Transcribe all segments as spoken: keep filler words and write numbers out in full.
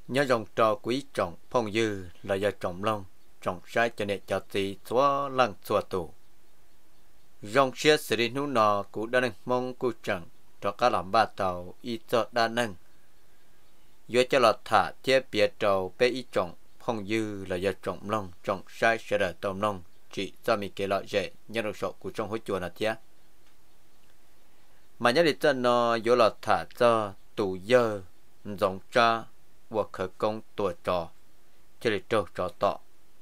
nhớ dòng trò quý trọng phong dư là do trọng long trọng sai cho nên cho tí xóa lăng xóa tù dòng xe xử lý nụ nọ của đa năng mong cô chẳng cho các làm ba tàu y cho đa năng dưới cho lọt thả chế bia trầu bê y trọng phong dư là do trọng long trọng sai sẽ đợi tàu long chỉ do mình kể lọ dễ nhớ đồ sổ của trong hối chùa là thế mà nhớ đi chân nó dưới lọt thả cho tù dơ dòng cha và khởi công tuổi trò cho để trâu trò tọ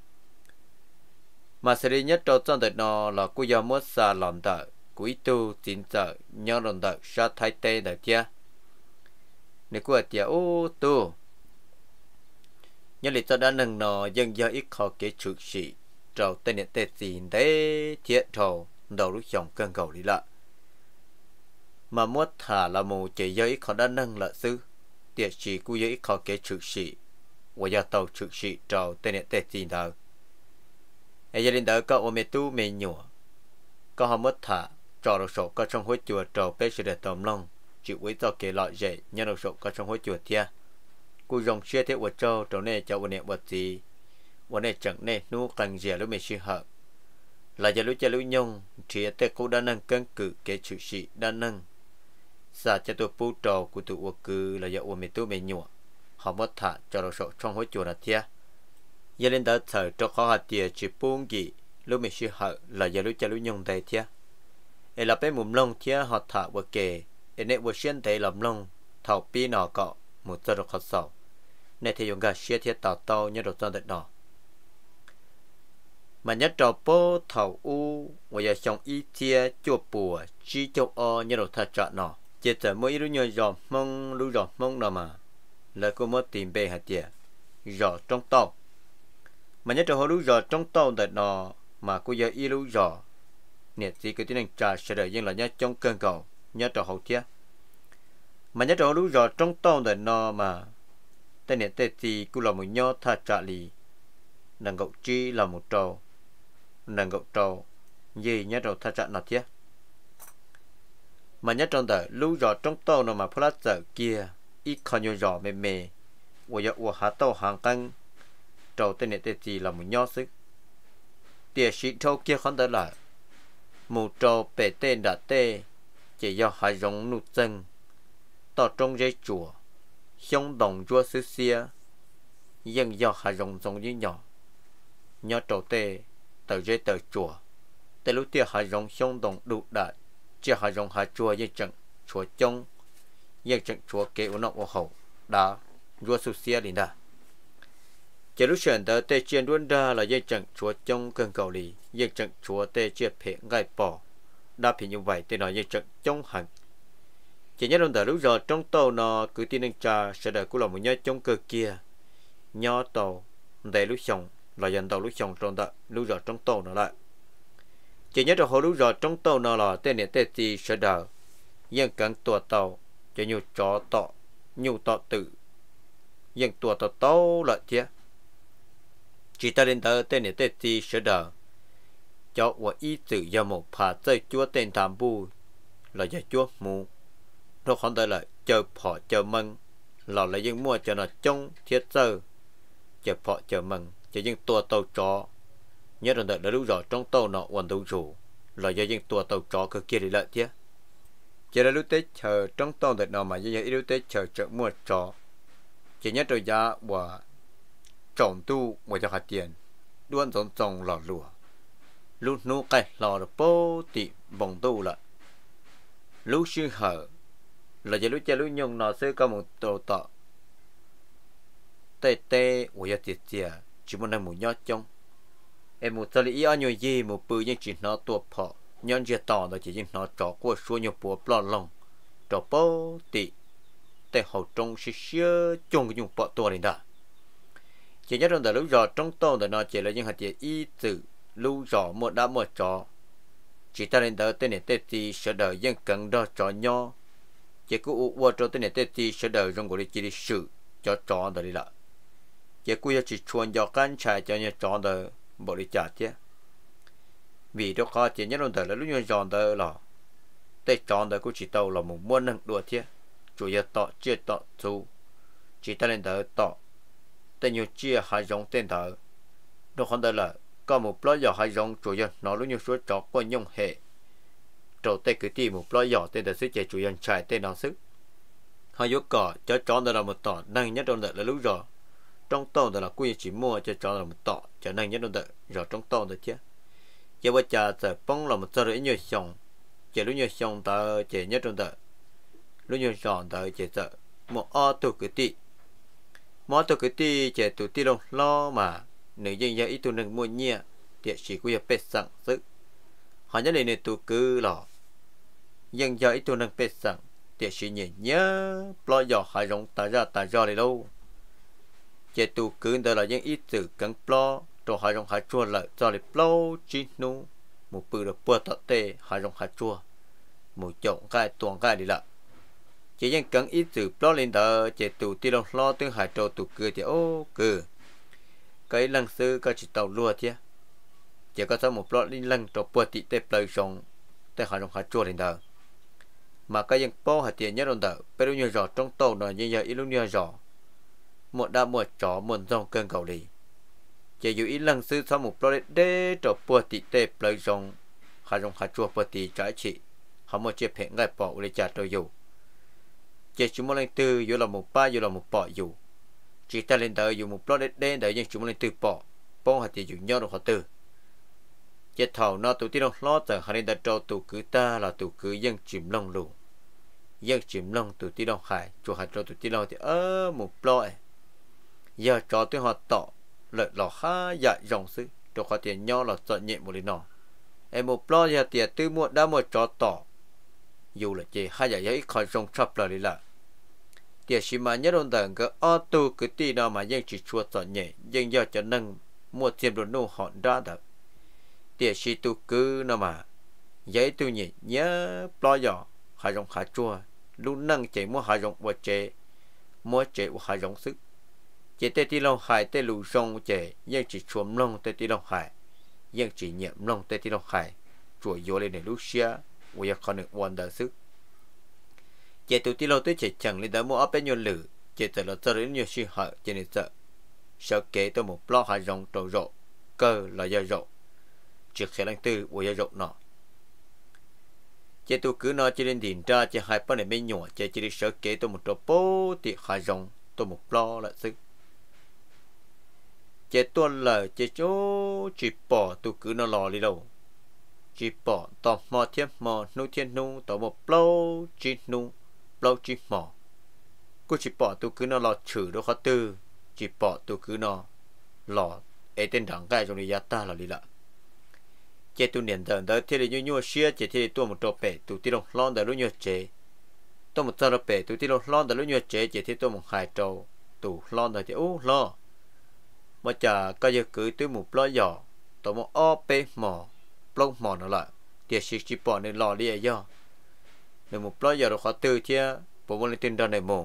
mà xử lý nhất trâu trong đời nó là cô giáo mất xa lòng đợi quý tu chính giờ nhớ lòng đợi sa thái tê đời kia nếu cô ở tiệt ô tu nhớ lịch cho đã nâng nó dân giờ ít khó kế trực sĩ trâu tên nhận tên gì đấy thiệt trâu đầu lúc chồng cơn cầu đi lạ mà mất thả là một chỉ giờ ít khó đã nâng là sư tiệt sĩ cô giờ ít khó kế trực sĩ và giờ tàu trực sĩ trâu tên nhận tên gì đâu ai gia đình đó có ôm tu mê nhủa có họ mất thả trò đầu sổ có trong hối chùa trâu bé sẽ để tóm long chịu quý tao kể lọ dễ nhân đầu sổ có trong hối chùa thia cô dòng xe thế của trâu trâu này cho vấn đề vật gì vấn đề chẳng này nu càng dễ lúc mình suy hợp là giờ lúc chơi lúc nhung thì tê cô đã nâng cân cử kế chữ sĩ đã nâng xa cho tôi pu trâu của tụi ua cư là giờ ôm tu mê nhủa họ mất thả trò đầu sổ trong hối chùa là thia gia đình đã thở cho khó hạt tiền chỉ buông gì lúc mình suy hợp là giờ lúc chơi lúc nhung đây thia ấy là bé mồm lông thia họ thả vừa kề ấy nè vừa xuyên thấy làm lông thầu pi nọ cọ một giờ được học sầu nè thì dùng gà xuyên thia tàu tàu nhớ được trong đợt nọ mà nhớ trò bố thầu u và giờ trong y thia chùa bùa chi châu o nhớ được thật chọn nọ chỉ chờ mỗi lúc nhớ giò mông lúc giò mông nọ mà lại cô mới tìm bề hạt tiền giò trong tàu mà nhớ trò hồi lúc giò trong tàu đợt nọ mà cô giờ y lúc giò nè thì cái tiếng này trà sẽ đợi nhưng là nhớ trong cơn cầu nhớ trò hậu thiết mà nhớ trò lúc giò trong tàu đợt nọ mà tên này tên thì cũng là một nhớ thật trả lì nàng gậu chi là một trâu nàng gậu trâu gì nhớ trò thật trả nào thiết mà nhớ trong đời lúc giò trong tàu nọ mà phát giờ kia ít còn nhiều giò mềm mềm và giờ của há tàu hàng căng trâu tên này tên gì là một nhớ sức tiệt sĩ trâu kia không tới lại một trâu bể tên đã tê chỉ do hai giống nút chân tỏ trong dây chùa không đồng chua xứ xia nhưng do hai giống giống như nhỏ nhỏ trâu tê tờ dây tờ chùa tê lúc tiệt hai giống không đồng đủ đại chỉ hai giống hai chùa như trận chùa trông như trận chùa kế của nó của hậu đã chua xứ xia đi đã chỉ lúc chuyển tới tê chiên luôn ra là dây trận chúa trong cơn cầu lì dây trận chúa tê chia phệ gai bỏ đa phỉ như vậy tê nói dây trận trong hẳn chỉ nhớ đồng thời lúc giờ trong tàu nó cứ tin anh cha sẽ đợi cũng là một nhớ trong cơ kia nhớ tàu để lúc xong là dần tàu lúc xong trong đợi lúc giờ trong tàu nó lại chỉ nhớ được hồi lúc giờ trong tàu nó là tên này tê gì sẽ đợi nhưng càng tua tàu cho nhiều chó tọ nhiều tọ tử nhưng tua tàu tàu lại thế chỉ ta đến tới tên này tên gì sẽ đỡ cho và ý tự do một phá chơi chúa tên tham bu là do chúa mù nó không tới lại chờ phỏ chờ mừng là lấy những mua cho nó trong thiết sơ chờ phỏ chờ mừng cho những tua tàu chó nhớ rằng đợi đã lúc rồi trong tàu nó hoàn đủ rủ là do những tua tàu chó cơ kia đi lợi chứ chỉ là lúc tết chờ trong tàu đợt nào mà như vậy lúc tết chờ chợ mua chó chỉ nhớ rồi giá và trồng tu ngoài cho hạt tiền đuôn giống trồng lò lùa lúc nô cây lò được bố tị vòng tu lại lúc xưa hở là giờ lúc chơi lúc nhung nó sẽ có một tổ tọ tê tê ngoài cho tiệt tiệt chỉ muốn làm một nhót trong em một tờ lý ở nhiều gì một bự nhưng chỉ nó tuột phọ nhân chia tỏ là chỉ những nó trọ của số nhiều bùa plò lòng trọ bố tị tê hậu trong xí xưa chung cái dùng bọ tua này đã chỉ nhớ trong đời lúc giờ trong tàu đời nó chỉ là những hạt tiền y tử lúc giờ một đã một trò chỉ ta lên tới tên này tên gì sẽ đợi dân cần đó trò nho chỉ cứ u u cho tên này tên gì sẽ đợi trong cái chỉ sử cho trò đời đi lại chỉ cứ chỉ chuồn cho căn trại cho nhà trò đời bộ đi trả chứ vì đó có chỉ nhớ trong đời là lúc như trò đời là tên trò đời cũng chỉ tàu là một muôn năng đùa chứ chủ yếu tọ chưa tọ thu chỉ ta lên tới tọ tên nhiều chia hai dòng tên thở đó không đây là có một lối dò hai dòng chủ nhân nó lúc nhiều số chó qua nhung hệ trâu tê cứ tìm một lối dò tên thở sức chạy chủ nhân chạy tên nó sức hai yếu cỏ cho chó đó là một tỏ năng nhất trong đợt là lúc rồi trong tàu đó là quy chỉ mua cho chó là một tỏ cho năng nhất trong đợt rồi trong tàu được chứ giờ bây giờ giờ bông là một giờ rưỡi nhiều xong giờ lúc nhiều xong ta chỉ nhất trong đợt lúc nhiều xong ta chỉ giờ một o tụ cứ tị món tụ cứ tị chỉ tụ tị đâu lo mà nếu dân giờ ít tụ nâng mua nhẹ thì chỉ quy bết sẵn sức họ nhớ này tụ cứ lò dân giờ ít tụ nâng bết sẵn thì chỉ nhẹ nhớ lo giờ hai rong ta ra ta ra đi đâu chỉ tụ cứ đó là dân ít từ cắn lo rồi hai rong hai chua lại cho đi lo chín nu một bự được bữa tọt tê hai rong hai chua một chậu cái tuồng cái đi lại chỉ dân cắn ít từ lo lên đó chỉ tụ tị đâu lo tương hai trâu tụ cứ thì ô cứ cái lần xưa có chỉ tàu lúa thế chỉ có sao một lọ linh lần trộn bùa tị tép lời xong tới hai đồng hai chua lên đó mà cái dân po hạt tiền nhất đồng đó bây giờ nhiều giỏ trong tàu nó như giờ ít lúc nhiều giỏ một đa một chó một dòng cơn cầu đi chỉ dù ít lần xưa sau một lọ đê trộn bùa tị tép lời xong hai đồng hai chua bùa tị trái chị họ một chiếc hẹn ngay bỏ để trả tôi dù chỉ chúng một lần tư dù là một ba dù là một bỏ dù chỉ ta lên đời dùng một lọ đen để dân chúng lên từ bỏ bông hạt tiền dùng nhau được họ từ chết thầu nó tụ tí đâu lo từ hai lên đặt trâu tụ cứ ta là tụ cứ dân chìm lông lù dân chìm lông tụ tí đâu hải chùa hạt trâu tụ tí đâu thì ơ một lọ giờ cho tôi họ tỏ lợi lò khá dại dòng sư cho họ tiền nhau là chọn nhẹ một lần nọ em một lọ giờ tiền tư muộn đã một cho tỏ dù là chỉ hai giải giấy khỏi rong chập là đi lại tiền chỉ mà nhất đơn giản cái ô tô cứ tí nào mà dân chỉ chua chọn nhẹ dân giờ cho nâng mua tiền đồ nô họ ra được tiền chỉ tu cứ nào mà giấy tu nhẹ nhớ lo giờ hai rong hai chua lúc nâng chỉ mua hai rong và chế mua chế và hai rong sức chế tê tí long hải tê lù rong chế dân chỉ chuồm long tê tí long hải dân chỉ nhậm long tê tí long hải chùa vô lên để lúc xia và còn được quan đại sức chế tu tí long tới chế chẳng lên đó mua áp bên nhon lử chế tự là cho đến nhiều suy hại chế nên sợ sợ kế tôi một lo hai rong trầu rộ cơ là do rộ chỉ khẽ lăng tư và do rộ nọ chế tu cứ nói chế lên đỉnh ra chế hai bên này bên nhỏ chế chỉ đi sợ kế tôi một trầu bố thì hai rong tôi một lo là sức chế tuân lời chế chỗ chỉ bỏ tu cứ nó lò đi đâu chỉ bỏ tò mò thêm mò nu thiên nu tò một lâu chỉ nu lâu chỉ mò cô chỉ bỏ tu cứ nó lò chửi đâu khó tư chỉ bỏ tu cứ nó lò ấy tên đảng gai trong đi ta là đi lại chế tu niệm dần tới thế là nhua xia chế thế tu một trò bể tu tí đồng lon đời lúc nhua chế tu một trò bể tu tí đồng lon đời lúc nhua chế chế thế tu một hai trâu tu lon đời thì ô lo mà chả có giờ cứ tới một lo giỏ tu một o p mò lông mò nó lại tiệt sĩ chỉ bỏ nên lò đi ấy do nên một lo giỏ được khó tư chứ bộ môn lên tin ra này mồ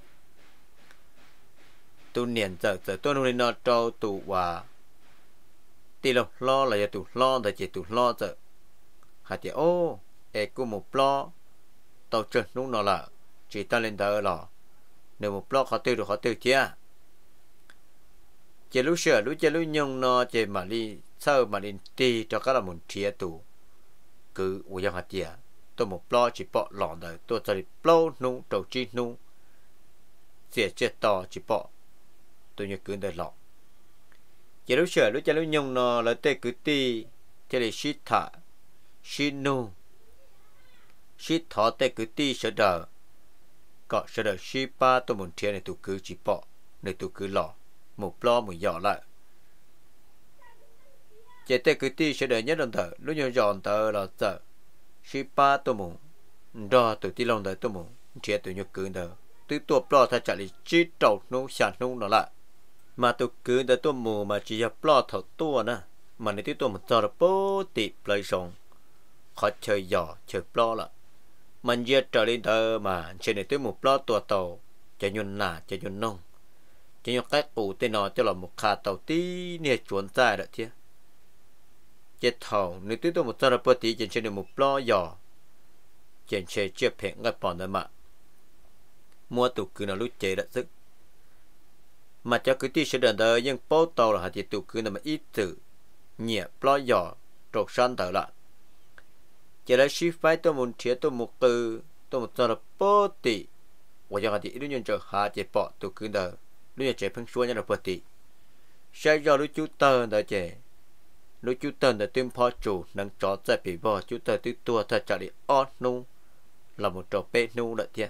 tu niệm giờ giờ tôi nuôi nó trâu tu và tí lo lo là giờ tu lo là chỉ tu lo giờ hạt thì ô ê cô một lo tàu trơn lúc nó là chỉ ta lên tờ lò nếu một lo khó tư được khó tư chứ chỉ lúc sửa lúc chỉ lúc nhung nó chỉ mà đi sau mà đi ti cho các là một chia tù cứ uống yang hạt tiền tôi một lo chỉ bỏ lỏng đời tôi chỉ bao nung đầu chi nung xỉa chết to chỉ bỏ tôi nhớ cứ đời lỏng chỉ lúc sửa lúc chỉ lúc nhung nó là tê cứ ti thì là shit thả shit nung shit thọ tê cứ ti sợ đời có sợ đời shit ba tôi muốn chia này tôi cứ chỉ bỏ này tôi cứ lỏng một lo một giỏ lại chế tê cứ ti sẽ đợi nhất lần thở lúc nhau giòn thở là sợ si ba tôi muốn do từ ti lòng đời tôi muốn chế từ nhục cứ thở từ tuổi lo thay trả lý chi trâu nung sản nung nó lại mà tôi cứ đời tôi mù mà chỉ là lo thở tua nè mà nếu tôi một giờ là bố tị lời sống khó chơi giỏ chơi lo lại mình giết trở lên thở mà trên này tôi một lo tua tàu chạy nhuần nà chạy nhuần nông chỉ nhóc cách ủ tên nó cho là một khả tàu tí nè chuẩn ra được chứ chết thầu nếu tôi một giờ là tí trên trên một lo giò trên xe chia phèn ngay bọn đấy mà mua tủ cứ nó lúc chế đã sức mà cho cứ tí sẽ đần đời nhưng bố tàu là hạt thì tụ cứ là mà ít tự nhẹ lo giỏ trột san tờ lại chỉ là ship phải tôi muốn chia tôi một từ tôi một giờ là bố tỷ và cho hạt thì lúc nhân chờ hạt thì bỏ tụ cứ đời lúc nhân chờ phăng xuôi nhân là bố tỷ sẽ do lúc chú tờ đời trẻ lúc chú tờ đời tim phó chủ nâng chó chạy bị bò chú tờ tư tua thật trả đi ót nu là một trò bê nu lợi thiệt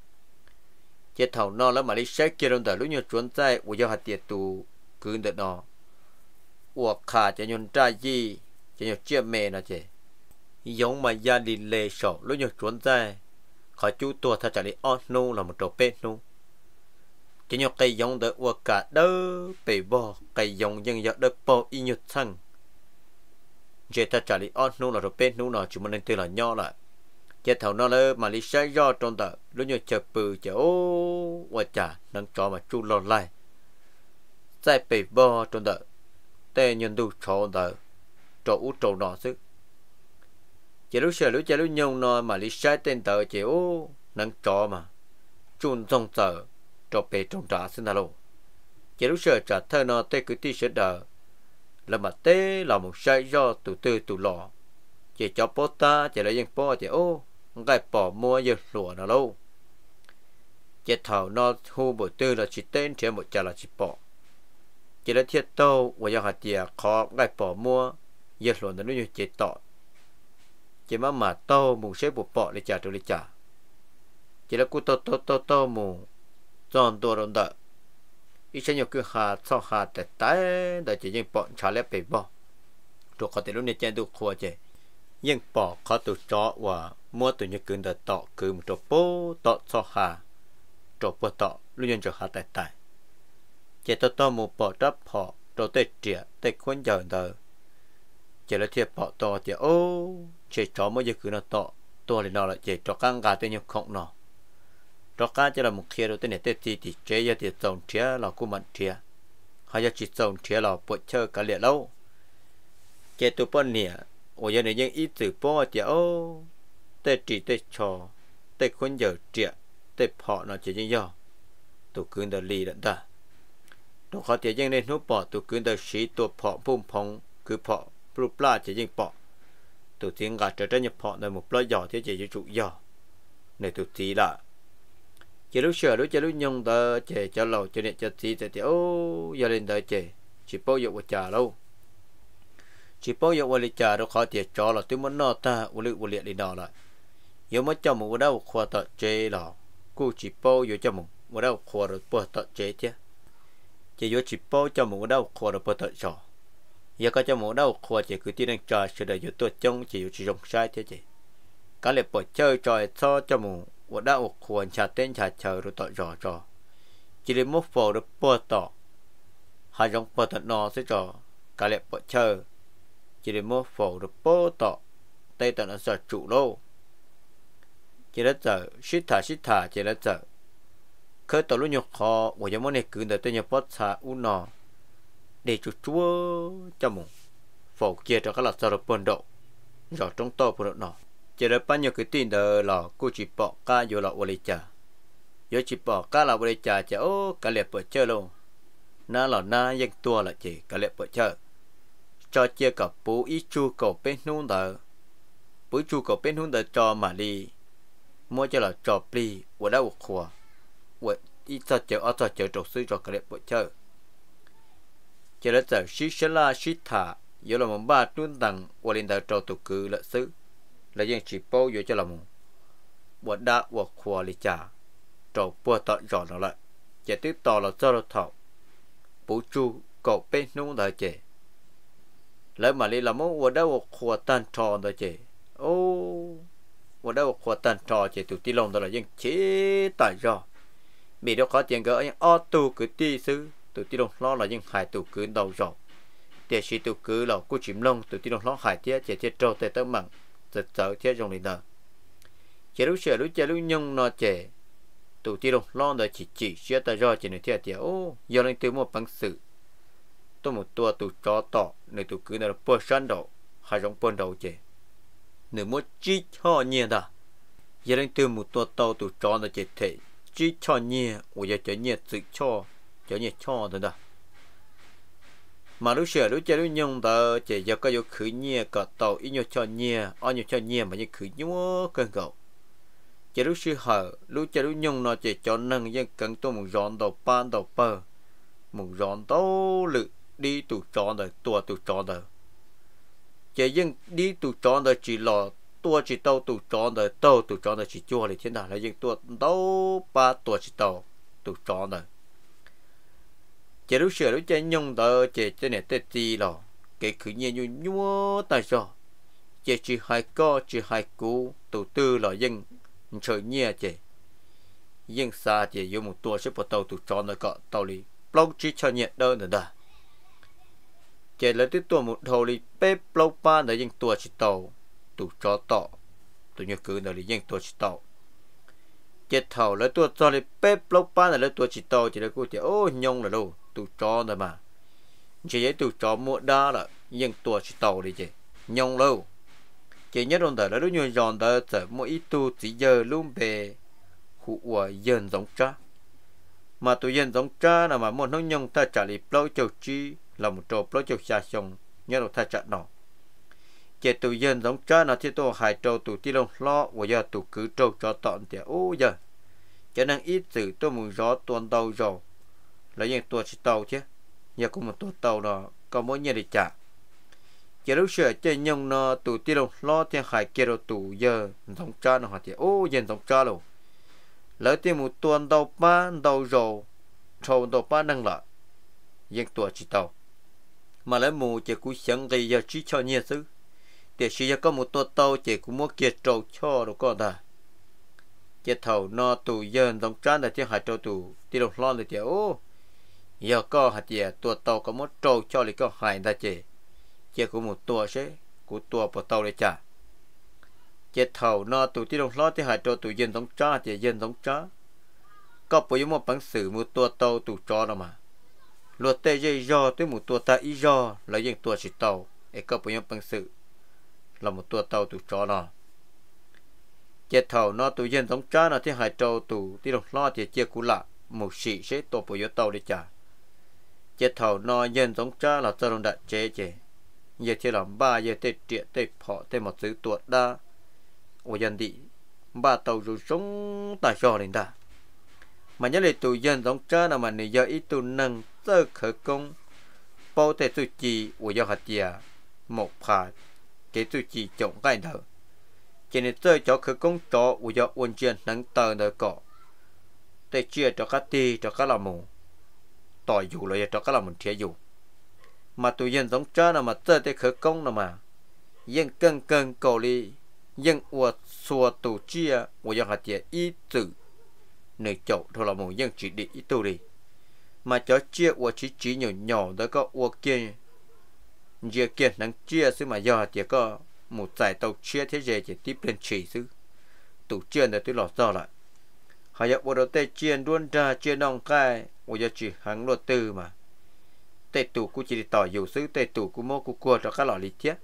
chế thầu nó là mà đi xét kia đồng thời lúc nhiều chuẩn chạy của do hạt tiệt tù cứ đợt nó của khả cho nhân trai gì cho nhiều chia mẹ nó chế giống mà gia đình lệ sổ lúc nhiều chuẩn chạy khỏi chú tua thật trả đi ót nu là một trò bê nu cho nhiều cây giống đỡ của cả đỡ bể bò cây giống dân dọ đỡ bò y nhật xăng chế thật trả đi ót nu là trò bê nu nó chúng mình nên tên là nho lại chế thầu nó là mà lý sai do trong tờ lúc nhiều chờ bự chờ ô và chả nâng cho mà chu lọt lại sai bể bò trong tờ tê nhân đủ cho tờ cho út trâu nọ sức chế lúc sợ lúc chế lúc nhông nó mà lý sai tên tờ chế ô nâng cho mà chun trong tờ cho bể trong trả xin lô chế lúc sợ trả thơ nó tê cứ tí sẽ đờ là mà tê là một sai do từ từ từ lọ chế cho bố ta chế là dân bố chế ô cái bỏ mua giờ lúa nào lâu chế thảo nó thu buổi tư là chỉ tên trên một chả là chỉ bỏ chế là thiết tàu và giờ hạt tiền khó cái bỏ mua giờ lúa nó như chế tọ chế mà mà tàu mù xếp bộ bỏ để trả cho để trả chế là cú tàu tàu tàu tàu mù tròn tua đồng đợi ít sẽ nhiều cứ hạt sau hạt để tái để chỉ dân bỏ trả lép bể bỏ rồi có thể lúc này trên tụ khua chế nhưng bỏ khó tụ chó và mua tụ nhật cứng để tọ cứ một chỗ bố tọ cho hà chỗ bố tọ luôn nhân cho hà tại tại chỉ tao tao một bỏ đắp họ chỗ tết trẻ tết khuôn giờ đời chỉ là thiệp bỏ to chỉ ô chỉ chó mới giờ cứ nó tọ to thì nó là chỉ cho căng gà tên nhật không nó cho cá chỉ là một kia đầu tiên này tết gì thì chế giờ thì trồng trẻ là cũng mạnh trẻ hay giờ chỉ trồng trẻ là bội chơi cả liệt lâu chỉ tụ bọn nè ôi giờ này những ít từ bỏ chỉ ô tết chỉ tết trò tết khuôn giờ trẻ tết họ nó chỉ như do tụ cứ đợt lì đợt ta tụ khó tiền dân nên núp bỏ tụ cứ đợt sĩ tụ họ phun phong cứ họ bút la chỉ dân bỏ tụ tiếng gà trở trên nhập họ là một loại giỏ thế chỉ cho trụ giỏ này tụ tí là chỉ lúc sửa lúc chỉ lúc nhung ta chỉ cho lâu cho nên cho tí thì ô giờ lên tới chỉ chỉ bao giờ qua trả lâu chỉ bao giờ qua lịch trả đâu khó tiền cho là tôi muốn nó ta u lự u liệt đi nó lại nếu mà cho một đâu khoa tọt chế là cô chỉ bao giờ cho một một đâu khoa được bớt tọt chế chứ chỉ vô chỉ bao cho một đâu khoa được bớt tọt cho giờ có cho một đâu khoa chỉ cứ tin đang trò sự đời vô tôi trong chỉ chỉ dùng sai thế chứ cái lệ bớt chơi trò cho cho một một đâu khoa chả tên chả chờ rồi tọt trò trò chỉ để một phổ được bớt tọt hai giống bớt tọt nó sẽ trò cái lệ bớt chơi chỉ để một phổ được bớt tọt tây tọt nó sợ trụ lâu chỉ là giờ shit thả shit thả chỉ là giờ khởi tàu lúc nhục khó và giống này cứ để tôi nhập bớt xa u nọ để chú chúa cho mùng phổ kia cho các lạt sao được bận độ rồi trong to bận độ nọ chỉ là bao nhiêu cái tin đó là cô chỉ bỏ cá vô là vô trả vô chỉ bỏ cá là vô trả chỉ ô cả liệt bớt chơi luôn na là na dân tua là chỉ cả liệt bớt chơi cho chia cả bố ít chu cầu bên nung đó bố chu cầu bên nung đó cho mà đi mua cho là trò pli của đâu khua của ít cho chờ ở cho chờ trục sư cho cái đẹp bộ chơi chờ đến giờ xí xí la xí thả giờ là một ba tuấn tầng của liên đại trò tụ cử lệ sứ là dân chỉ bao giờ cho là một bộ đá bộ khua lì trà trò bùa tọt giòn nó lại chờ tiếp tò là cho nó thọ bố chu cậu bên nung đại chè lấy mà đi làm món của đâu bộ khua tan tròn đại chè ô một đâu khoa tan trò chỉ tụi ti lông đó là dân chế tại do bị đâu có tiền gỡ những ô tô cứ ti xứ tụi ti lông lo là dân hải tụi cứ đầu rồi để chỉ tụi cứ là cô chìm lông tụi ti lông lo hải tiết chỉ tiết trâu tê tớ mặn giật giật tiết trong liền đó chỉ lúc sửa lúc chơi lúc nhung nó trẻ tụi ti lông lo là chỉ chỉ chia tại do chỉ này tiết tiết ô giờ lên từ một bằng sự tôi một tua tụi chó tỏ này tụi cứ là bơ săn đầu hai giống bơ đầu trẻ nửa một chi cho nhẹ đó giờ đang từ một tua tàu tụ tròn là chỉ thể chi cho nhẹ, ở giờ cho nhẹ tự cho cho nhẹ cho thôi đó mà lúc xưa lúc chơi lúc nhung tờ chỉ giờ có yêu khử nhẹ cả tàu ít nhiều cho nhẹ ở nhiều cho nhẹ mà như khử nhúa cơn gạo chỉ lúc xưa hở lúc chơi lúc nhung nó chỉ cho nâng dân cần tôi một rọn đầu pan đầu bờ một rọn tàu lự đi tụ tròn đời tua tụ tròn đời chỉ dân đi tụ tròn đời chỉ lò tua chỉ tàu tụ tròn đời tàu tụ tròn đời chỉ chua thì thế nào là dân tua tàu ba tua chỉ tàu tụ tròn đời chỉ lúc xưa lúc chơi nhung tờ chỉ trên này tết gì lò cái khử nhiên như nhúa tại sao chỉ chỉ hai co chỉ hai cú tụ tư là dân trời nhẹ chỉ dân xa chỉ dùng một tua xếp vào tàu tụ tròn đời cọ tàu li lâu chỉ cho nhẹ đơn nữa đó chỉ lấy tới tua một hồ li bếp lâu ba để dân tua chỉ tàu tụ cho tọ tụ nhớ cứ là dân tua chỉ tàu chỉ thầu lấy tua cho li bếp lâu ba là lấy tua chỉ tàu chỉ lấy cô chỉ ô nhung là đâu tụ cho rồi mà chỉ giấy tụ cho mua đa là dân tua chỉ tàu đi chứ nhung lâu chỉ nhất là là lúc nhiều giòn đó sẽ mỗi ít tu chỉ giờ luôn về hụ của dân giống cha mà tụi dân giống cha là mà muốn nó nhung ta trả lại lâu châu chi là một trâu lâu châu xa sông nhớ là ta trả nó chỉ tụi dân giống cha là thì tôi hai trâu tụi ti lông lo và giờ tụi cứ trâu cho tọn thì ô giờ cho nên ít sự tôi muốn gió tuần đầu rồi là những tua chỉ tàu chứ giờ có một tua tàu nó có mỗi nhà để trả chỉ lúc sửa chơi nhung nó tụi ti lông lo thì hai kia rồi tụi giờ giống cha nó họ thì ô dân giống cha luôn lỡ thì một tuần đầu ba đầu rồi trâu đầu ba năng lại dân tua chỉ tàu mà lấy mù chỉ cú sáng thì giờ chỉ cho nhiều thứ để chỉ giờ có một tua tàu chỉ cú mua kia trâu cho rồi con ta chỉ thầu nó tụi giờ giống cha là thì hai trâu tụi ti lông lo thì ô giờ có hạt gì tua tàu có một trâu cho lại có hai ta chỉ chỉ có một tua sẽ của tua bỏ tàu để trả chỉ thầu nó tụi ti lông lo thì hai trâu tụi dân giống cha thì dân giống cha có bây giờ một bản sử một tua tàu tụi cho nó mà luật tê dây do tới một tua ta ý do là dân tua chỉ tàu ấy có bây giờ bản sử là một tua tàu tụi cho nó chỉ thầu nó tụi dân giống cha nó thì hai trâu tụi ti lông lo thì chia cú lạ một sĩ sẽ tua bây giờ tàu để trả chỉ thầu nó dân giống cha là cho nó đã chế chế giờ thì làm ba giờ tê triệt tê phọ tê một thứ tuột đa của dân đi ba tàu rồi sống tại sao lên ta mà nhớ lại tụi dân giống cha nào mà này giờ ít tụi nâng sơ khởi công bao tê tụi chi của do hạt chia một phạt cái tụi chi trồng cái đầu cho nên chơi cho khởi công cho của do ôn chuyện nâng tờ đời cọ tê chia cho các ti cho các làm mù tỏi dù là cho các làm một thế dù mà tụi dân giống cha nào mà chơi tê khởi công nào mà dân cân cân cầu đi dân uất xua tụ chia của do hạt chia ít tử nơi chậu thôi là một dân chỉ đi ít tu đi mà cho chia uất chỉ chỉ nhỏ nhỏ đó có uất kia chia kia năng chia xứ mà do hạt chia có một giải tàu chia thế giới chỉ tiếp lên chỉ xứ tụ chia để tôi lọt ra lại họ giờ bộ đầu tê chia luôn ra chia nòng cái của giờ chỉ hàng luật tư mà tê tụ cũng chỉ tỏ dù xứ tê tụ cũng mua cũng cua cho các lọ lý chết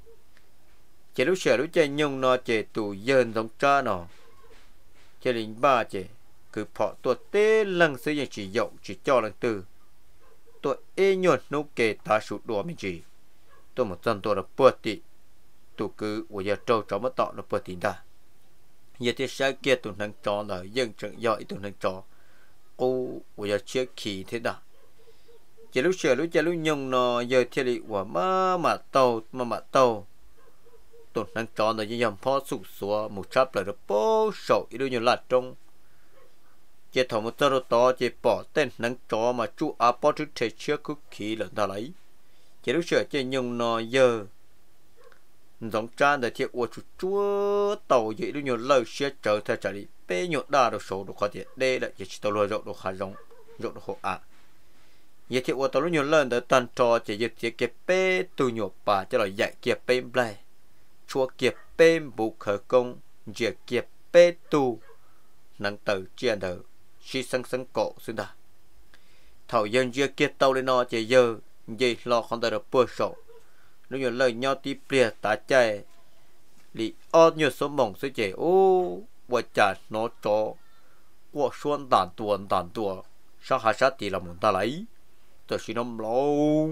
chỉ lúc sửa lúc chơi nhung nó chỉ tụ dơn giống cha nó chơi lính ba chỉ cứ phọ tuột tê lần xứยังchỉ dậu chỉ cho lần tư tuột ê nhuận nấu kề ta sụt đùa mình chỉ tôi một dân tôi là bớt tị tụ cứ của giờ trâu cháu mất tọ là bớt tị ta giờ thì sai kia tụ năng cho là dân trận giỏi tụ năng cho cô của giờ chia khí thế đó chỉ lúc sửa lúc chơi lúc nhung nó giờ thì lì của má mà tàu mà mà tàu tụt năng tròn rồi như phó sụp xóa một chắp là được bố sầu ít nhiều lạt trong chỉ thầu một tơ to chỉ bỏ tên năng trò mà chú áp bỏ trước thể chưa cứ khí lần ta lấy chỉ lúc sửa chơi nhung nó giờ giống cha để thiệt của chú chúa tàu vậy ít nhiều lời xe trở theo trả đi bê nhột đa được số được có thể đây là chỉ tàu lôi rộng được khá giống rộng được hộ ạ vậy thiệt của tàu lúc nhiều lần để tan trò chỉ việc thiệt kẹp bê từ nhột bà cho là dạy kẹp bê play chúa kiếp bêm bù khởi công dìa kiếp bê tu năng tử chia đờ si sân sân cổ xứng đà thầu dân dìa kiếp tàu lên nó chỉ dơ dì lo không ta được bơ sổ lúc nhiều lời nhau tí bìa tá chạy lì o nhiều số mỏng số trẻ ô và chả nó cho qua xuân tàn tuần tàn tuần sao hai sát thì là muốn ta lấy tôi chỉ nắm lâu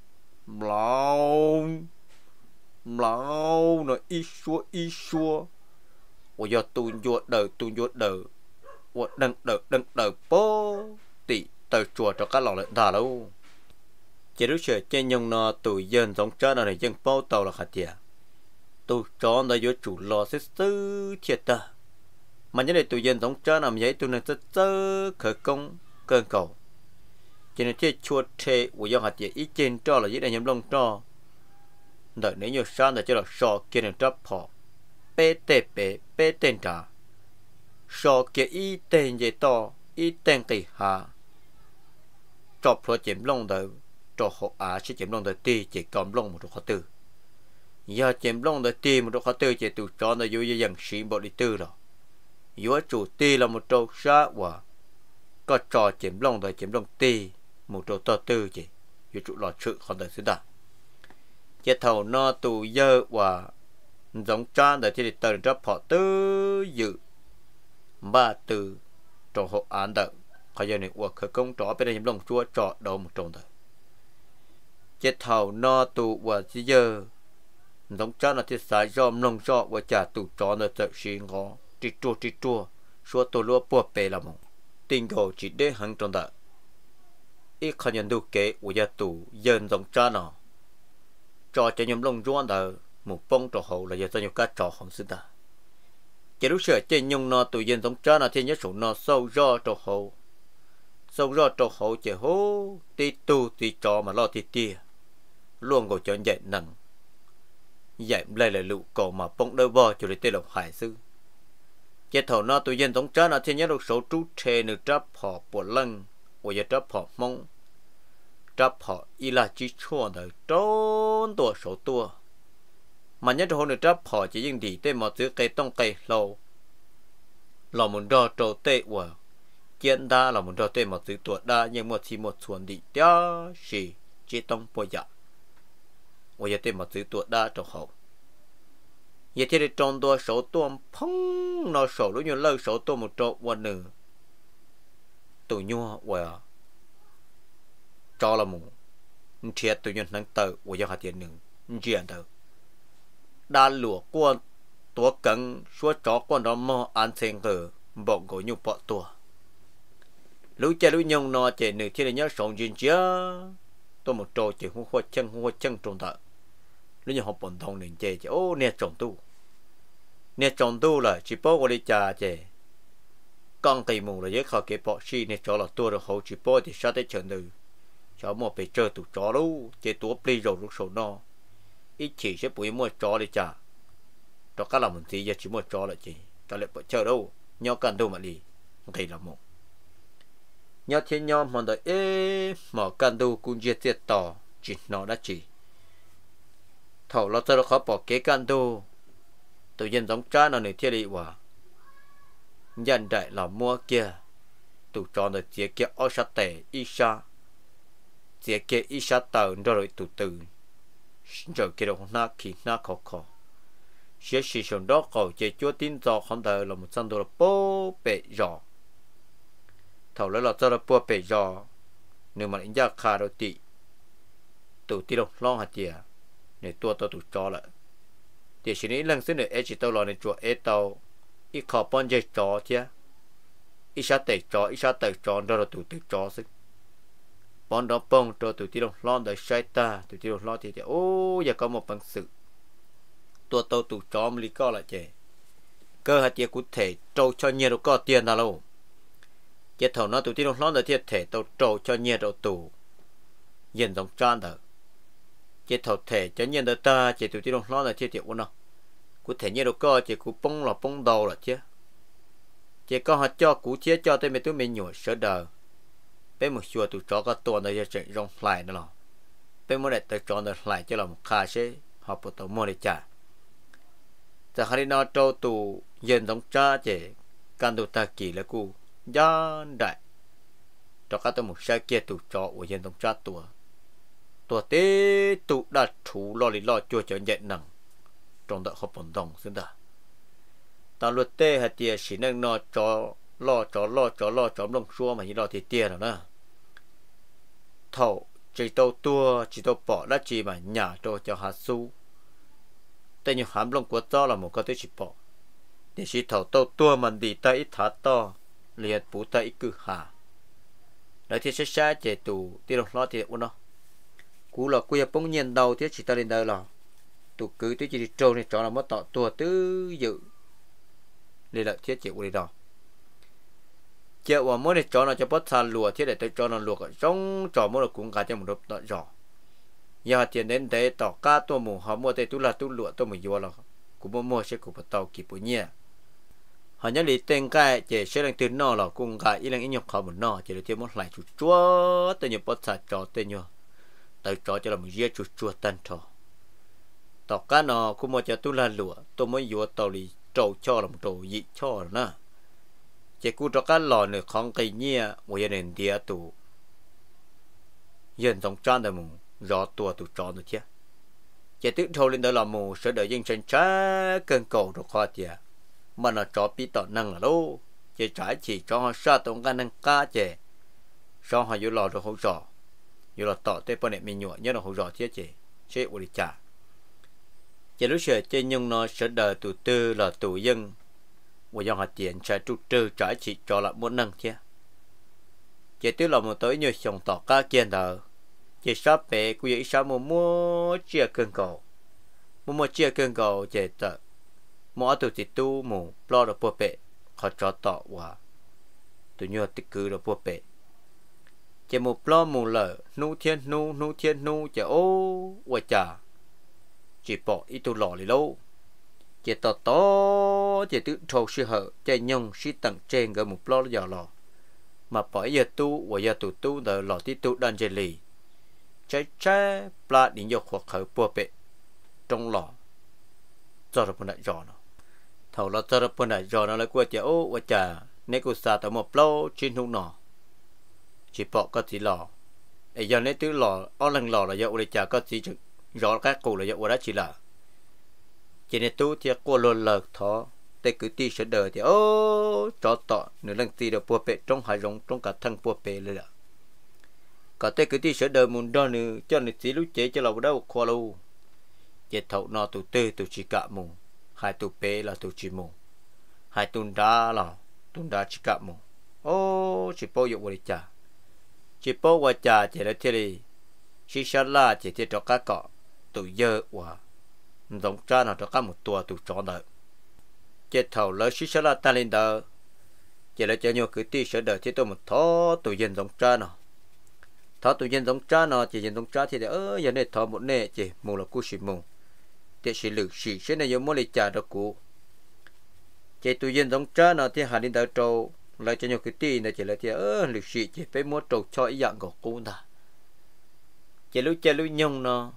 lâu lâu nó ít xua ít xua我要ตุนยวดเดอตุนยวดเดอ我等เดอ等เดอโปติเตอจัวcho các lò lợn thả đâu chỉ lúc chờ trên nhung nó tụi dân giống cha nó này dân bao tàu là khát tiệt tụi chó nó vô chủ lò xí xứ thiệt ta mà những này tụi dân giống cha nằm giấy tụi này rất rất khởi công cơn cầu chỉ nên thiết chuột thề của dân hạt tiệt ít trên cho là dưới đây nhầm lông cho đợi nếu nhiều sao là cho là sò kia nên trap họ bê tê bê bê tên trả sò kia ít tên gì to ít tên kỳ hà chọc lo chém lông đời cho họ á sẽ chém lông đời ti chỉ còn lông một độ khó tư giờ chém lông đời ti một độ khó tư chỉ tụ cho nó vô dần xí bộ đi tư rồi vô chủ ti là một trâu xa và có trò chém lông đời chém lông ti một trâu to tư chỉ vô chủ lọt sự còn đời xứ đạo chỉ thầu nó tụ dơ và giống cha đời thì từ cho họ tư dự ba từ cho họ án đợi họ giờ này uổng khởi công trọ bên đây nhầm lông chúa trọ đầu một trồng đời chết thầu no tụ và chỉ giờ giống cha là thì sai dòm lông trọ và trả tụ trọ là tự xí ngó chỉ chua chỉ chua số tụ lúa buộc bể là mong tình cầu chỉ để hàng trồng đời ít khó nhận được kế của gia tụ dân giống cha nó trọ cho nhầm lông chúa đời một bông trọ hậu là giờ cho nhiều cá trọ không xứng ta chỉ lúc sửa trên nhung nó tụ dân giống cha là thì nhớ số nó sâu do trọ hậu sâu do trọ hậu chỉ hố tí tu tí trọ mà lo tí tia luôn ngồi cho dạy nặng dạy lại là lụ cổ mà bông đôi bò cho lấy tên lộc hải sư chỉ thầu nó tụ dân giống cha là thì nhớ được số trú thề nửa tráp họ bùa lăng của giờ tráp họ mong tráp họ y là chỉ chua đời trốn tua số tua mà nhớ hồ nửa tráp họ chỉ dừng đi tên một thứ cây tông cây lâu lò muốn đo trâu tê của kiến đa là muốn đo tê một thứ tuổi đa nhưng một thì một xuân đi tia xì chỉ tông bồi dạ bây giờ tê một thứ tuổi đa trâu hậu giờ thì trong đua số tuồng phong nó số lúc như lâu số tuồng một trâu one nửa tụi nhua và cho là mù thiệt tụi nhua năng tờ bây giờ hạt tiền nửa chuyện tờ đa lụa quan tua cứng xua chó quan đó mò ăn sen cờ bọng cổ nhục bọ tua lũ cha lũ nhông nó chỉ nửa thì nhớ sống chuyện chứ tôi một trâu chỉ không khoa chân không khoa chân trồng thợ lũ như học bổn thông nên chè chỉ ô nè trồng tu nè trồng tu là chỉ bỏ qua đi trà chè con cây mù là dễ khó cái bọ xi nè chó là tua được hậu chỉ bỏ thì sát tới chợ nữ chó một bị chơi tụ chó lũ chỉ tua pli rồi lúc sầu no ít chỉ sẽ bùi mua chó đi trả cho các làm một tí giờ chỉ mua chó là chỉ cho lại bỏ chờ đâu nhau cần đâu mà đi thì là một nhau thiên nhau mà đợi ê mà cần đâu cũng giết tiệt tỏ chỉ nó đã chỉ thầu lo cho nó khó bỏ kế cần đâu tự nhiên giống cha nó này thiết đi hòa nhân đại là mua kia tụ cho nó chia kia ở sát tệ ít xa chia kia ít sát tờ rồi tụ từ rồi kia đâu na khi na khó khó sẽ sử dụng đó cầu chế chúa tin do không đời là một trăm đô la bố bể giò thầu lấy là cho là bố bể giò nếu mà đánh giá khá đầu tị tụ tí đâu lo hạt tiền để tua tao tụ cho lại thì xin ý lần xin nữa em chỉ tao lo nên chuột em tao ít khó bọn dây chó chứ ít sát tẩy chó ít sát tẩy chó đó là tụ tự chó sức bọn đó bông cho tụi tí đâu lo đời sai ta tụi tí đâu lo thì ô giờ có một bằng sự tua tao tụ chó mới lý co lại chè cơ hạt tiền cụ thể trâu cho nhiều đâu có tiền nào đâu chỉ thầu nó tụi tí đâu lo đời thiệt thể tao trâu cho nhiều đâu tụ nhìn giống tròn đó chỉ thầu thể cho nhiều đâu ta chỉ tụi tí đâu lo đời thiệt thiệt nào cụ thể nhiều đâu có chỉ cụ bông là bông đầu là chứ chỉ có hạt cho cụ chia cho tới mấy tụi mình nhồi sợ đời bé một chùa tụi chó có tuần này sẽ rong lại nữa bé muốn để tụi chó được lại cho là một khá sẽ họ bắt đầu mua để trả giờ hai nó trâu tụ dân giống cha chế can tụ ta kỳ là cu gian đại cho các tụi một xe kia tụ chó của dân giống cha tụi tụi té tụ đã thủ lo lì lo chua cho nhẹ nặng trong đợt họp bổn đồng xứng ta ta luật tê hạt tiền chỉ năng nó cho lo chó lo chó lo chó lông xua mà như lo thì tiền rồi nè thầu chỉ tàu tua chỉ tàu bỏ đã chỉ mà nhà cho cho hạt suแต่như hàm lông của cho là một cái chỉ bỏ để chỉ thầu tàu tua mình đi tay ít thả to liền bù tay ít cứ hà đấy thì sẽ xa chạy tù tiêu đồng lo thì uốn nó cú là cú bông nhiên đầu thì chỉ ta lên đây là tụ cứ tới chỉ đi trâu này cho là mất tọ tua tứ dự đây là thiết chịu đi đó chịu và mỗi để cho nó cho bớt sàn lùa thiết để tới cho nó lùa ở trong trò mỗi là cũng cả cho một đợt tọ giỏ giờ tiền đến để tọ cá tua mù họ mua tới tu là tu lụa tua mù vô là cũng mua mua sẽ cũng phải tàu kịp bữa nhẹ họ nhớ lý tên cái chỉ sẽ đang từ nọ là cũng cả ít lần ít nhọc họ một nọ chỉ để thêm một lại chút chúa tới nhiều bớt sàn cho tới nhiều tới cho cho là một giết chút chúa tan trò tàu cá nọ cũng mua cho tu là lụa tôi mới vô tàu đi trâu cho là một trâu dị cho nè chỉ cú cho cá lò nữa không cây nhia một gia đình địa tụ dân trong trán đời mù rõ tua tụ tròn được chứ chỉ tự thâu lên đó là mù sẽ đợi dân chân trái cơn cầu rồi khoa tiệt mà nó cho bị tọt năng là đâu chỉ trái chỉ cho họ sa tổng cái năng cá chè cho họ vô lò rồi hỗ trợ vô lò tọt tới bên này mình nhọ nhớ là hỗ trợ thiết chè chế ủi trả chỉ lúc xưa trên nhung nó sẽ đợi tụ tư là tụ dân và do họ tiền sẽ trụ trừ trái chỉ cho là muốn năng chứ chỉ tức là một tới nhiều chồng tỏ cá kiên đờ chỉ sắp bé cũng vậy sao mua mua chia cơn cầu mua mua chia cơn cầu chỉ tờ mua tụ chỉ tu mù lo được bùa bể họ cho tỏ và tụ nhiều tích cứ được bùa bể chỉ một lo mù lở nu thiên nu nu thiên nu chỉ ô và chả chỉ bỏ ít tu lò đi lâu chỉ tỏ to chỉ tự thầu sư hở chạy nhông sĩ tặng trên gần một lo giờ lò mà bỏ giờ tu và giờ tu tu đỡ lò tí tu đan dây lì trái trái pla đến giờ hoặc khởi bùa bệ trong lò cho được một đại giò nó thầu là cho được một đại giò nó lại qua chỉ ô và chả nếu cô sa tới một lâu trên hông nọ chỉ bỏ có chỉ lò ấy giờ nếu tứ lò ở lần lò là giờ để chả có chỉ rõ các cụ là giờ đó chỉ là chỉ nên tu thì qua luôn lợt thọ để cứ ti sẽ đời thì ô cho tọ nửa lần ti được bùa bệ trong hải rong trong cả thân bùa bệเลยล่ะcả để cứ ti sẽ đời muốn đó nữa cho nên chỉ lúc chế cho là đâu qua lâu chỉ thầu nọ tụ tư tụ chỉ cả mù hai tụ bệ là tụ chỉ mù hai tụ đá là tụ đá chỉ cả mù ô chỉ bao dụng vậy chả chỉ bao qua chả chỉ là thế này chỉ sát la chỉ thì cho các cọ tụ dơ và giống cha nào cho các một tua tụ chọn đợi chỉ thầu lỡ chỉ sát la ta lên đợi chỉ là cho nhiều cứ ti sẽ đợi thì tôi một thó tụ dân giống cha nào thó tụ dân giống cha nào chỉ dân giống cha thì để ơ giờ này thó một nè chỉ mù là cú xì mù để xì lử xì sẽ này giống mua lấy trả được cú chỉ tụ dân giống cha nào thì hà lên đợi trâu lại cho nhiều cứ ti này chỉ là thì ơ lử xì chỉ phải mua trâu cho ý dạng của cú ta chỉ lúc chơi lúc nhung nó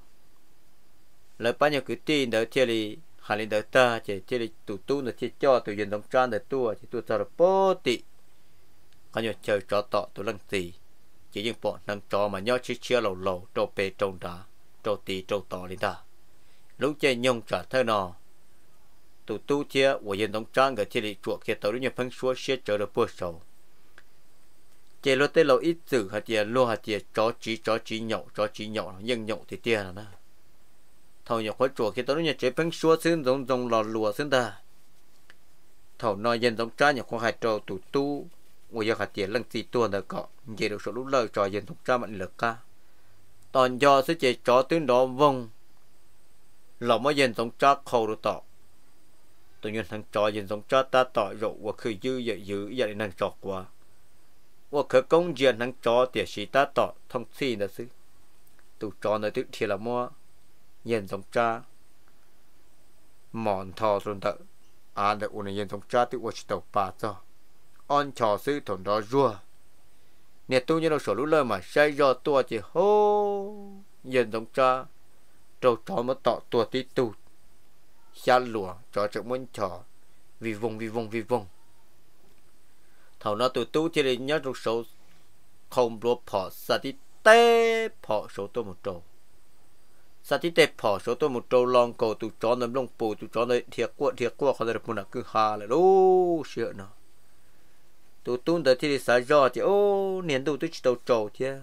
lại bao nhiêu cái tin đỡ chơi đi hà lên đỡ ta chỉ chơi đi tụ tu nó chơi cho tụ dân đồng trang đỡ tua chỉ tu cho là bố tị có nhiều chơi trò tọ tụ lăng tì chỉ những bọn năng trò mà nhau chỉ chia lầu lầu trâu bê trâu đá trâu tì trâu tọ lên ta lúc chơi nhung trả thơ nọ tụ tu chia của dân đồng trang cái chơi đi chuột kia tới nhiều phân số xếp chờ được bớt sầu chỉ lo tới lâu ít từ hạt tiền lo hạt tiền chó chỉ chó chỉ nhậu chó chỉ nhậu nhưng nhậu thì tiền là na thầu nhậu khói chùa khi tới nhà chế bánh xua xương giống giống lò lùa xương ta thầu nói dân giống trái nhậu khoai hạt trâu tủ tu ngồi giờ hạt tiền lăng xì tuôn được cọ chỉ được số lúc lời trò dân giống trái mạnh lực ca toàn do sẽ chế chó tiếng đó vong lò mới dân giống trái khâu được tọ tự nhiên thằng trò dân giống trái ta tọ rộ và khơi dư dậy dữ vậy năng trọt quaว่าเขากงเจียนทั้งจอเตียชีตาต่อท่องซีนะซึตูจอในตึกเทียละมัวเย็นสงจ้าหมอนทอส่วนเตออ่านแต่อุณเย็นสงจ้าตึกวัชโตป่าจ้ออ่อนชอซื้อถนดอรัวเนี่ยตู้ยังเราสรุปเลยมาใช้ยอตัวจีโฮเย็นสงจ้าโจจอมาต่อตัวตีตูชาหลัวจอจะม้วนชอวิวงวิวงวิวงthầu nó từ tu chỉ để nhớ được số không lúa phò sa tí tê phò số tôi một trâu sa tí tê phò số tôi một trâu long cầu tụ chó nấm lông bù tụ chó này thiệt quá thiệt quáเขาจะพูดนะคือฮาเลยโอ้เชื่อเนาะ tụ tung tới thì xả gió thì ô niên tụ tôi chỉ tàu trầu thế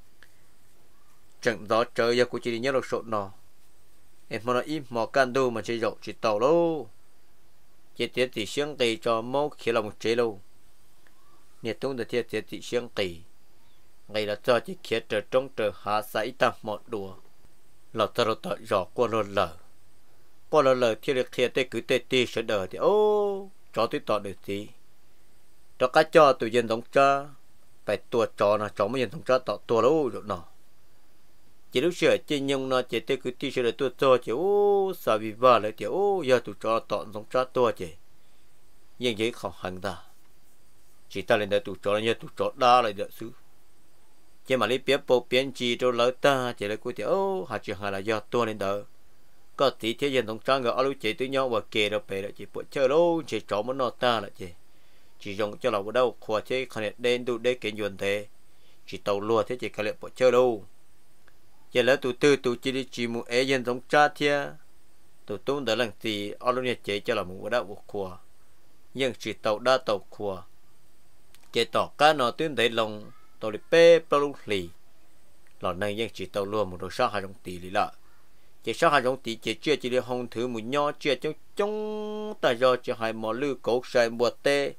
chẳng gió trời giờ cũng chỉ đi nhớ được sốt nọ em mà nó im mò can đu mà chơi dậu chỉ tàu đâu chế tiết thì siêng tì cho mốc khi là một chế lâu nhiệt tung tới thì tiết thì siêng tì ngày là cho chỉ kia trở trong trở hạ sải ta một đùa là ta rồi ta giỏ qua lờ lờ qua lờ lờ thì được kia tê cứ tê tê sẽ đỡ thì ô cho tôi tỏ được gì cho cá cho tụi dân đóng cha phải tua trò là chó mới dân đóng cha tỏ tua đâu rồi nọ chỉ lúc sửa trên nhung nó chỉ tê cứ tê sẽ được tua cho chỉ ô sao bị va lại thì ô giờ tụi cho tỏ đóng cha tua chỉ nhưng vậy không hành ta chỉ ta lên đây tụi cho là như tụi cho đa lại được xứ chỉ mà lấy biết bộ biến chi cho lỡ ta chỉ là cuối thì ô hạt chuyện hay là do tua lên đó có tí thế dân đóng cha người ở lúc chỉ tụi nhau và kề đâu về là chỉ bộ chơi đâu chỉ cho muốn nó ta là chỉ chỉ dùng cho là ở đâu khoa chế khả năng đen đủ để kiện duyên thế chỉ tàu lúa thế chỉ khả năng bộ chơi đâu giờ lỡ tụi tư tụi chỉ đi chỉ một ấy dân giống cha thia tụi tung đã làm gì ở lúc này chế cho là một ở đâu một khoa nhưng chỉ tàu đa tàu khoa chế tàu cá nó tuyến để lòng tàu đi pe bao lì lò này nhưng chỉ tàu lúa một đồ sáu hai trăm tỷ lì lợ chỉ sáu hai trăm tỷ chỉ chưa chỉ đi hông thử một nho chưa trong trong tại do chỉ hai mỏ lư cổ sai bùa tê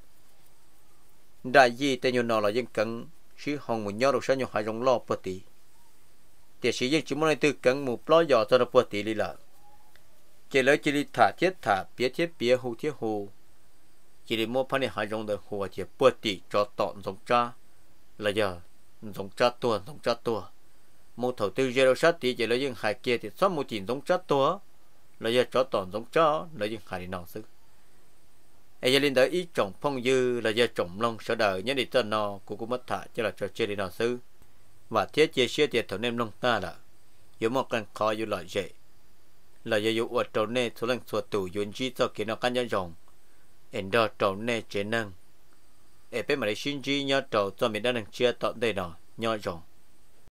đại gì tên nhau nào là dân cận chứ hồng một nhau đâu sao nhau hai giống lo bớt tí thì sĩ dân chỉ muốn từ cận một lo giò cho nó bớt tí đi là chỉ lấy chỉ đi thả thiết thả bía thiết bía hù thiết hù chỉ đi mua phần này hai giống đời hù chỉ bớt tí cho tọn giống cha là giờ giống cha tua giống cha tua một thầu tư zero sát tí chỉ lấy dân hai kia thì xót một chỉ giống cha tua là giờ cho tọn giống cha lấy dân hai đi nào sức ai giờ linh đỡ ý trồng phong dư là do trồng long sở đời nhớ đi tên nó cũng cũng mất thả cho là trò chơi đi nào sư và thiết chia sẻ tiền thầu nem long ta là yếu một căn khó yếu lợi dễ là do yếu ở trâu nê số lần số tủ yun chi cho kiến nó căn nhân rồng em đo trâu nê chế năng em biết mà lấy xin chi nhớ trâu cho mình đã đang chia tận đây nó nhớ rồng